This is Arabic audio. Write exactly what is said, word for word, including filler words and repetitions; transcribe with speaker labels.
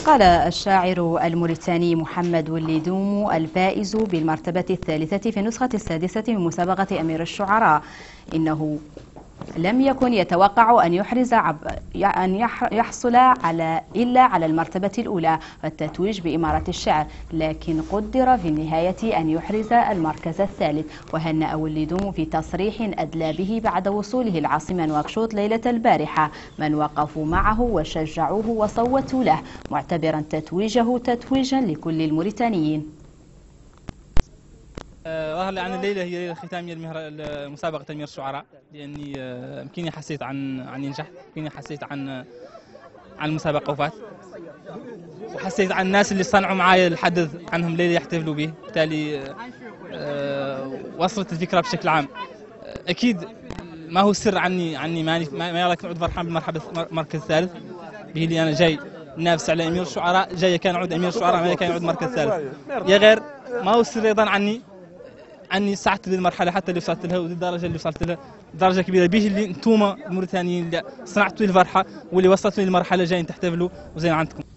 Speaker 1: قال الشاعر الموريتاني محمد وليدوم الفائز بالمرتبة الثالثة في النسخة السادسة من مسابقة أمير الشعراء إنه لم يكن يتوقع أن يحرز عب... أن يحصل على إلا على المرتبة الأولى والتتويج بإمارة الشعر، لكن قدر في النهاية أن يحرز المركز الثالث. وهنأ وليدوم في تصريح أدلى به بعد وصوله العاصمة نواكشوط ليلة البارحة من وقفوا معه وشجعوه وصوتوا له، معتبرا تتويجه تتويجا لكل الموريتانيين.
Speaker 2: ظهر عن الليله هي ليله ختاميه مسابقه امير الشعراء، لاني يمكنني حسيت عن عن نجاح، يمكنني حسيت عن عن المسابقه وفات، وحسيت عن الناس اللي صنعوا معايا الحدث عنهم ليله يحتفلوا به، بالتالي وصلت الفكره بشكل عام. اكيد ما هو السر عني عني ماني ما يراك نعود فرحان بالمرحله المركز الثالث به اللي انا جاي نافس على امير الشعراء، جاي كان اعود امير الشعراء ما كان يعود مركز ثالث. يا غير ما هو السر ايضا عني عني سعدت للمرحله حتى اللي وصلت لها وللدرجه اللي وصلت لها، درجه كبيره به اللي انتم الموريتانيين اللي صنعتوا الفرحه واللي وصلتوا للمرحله جايين تحتفلوا وزين عندكم.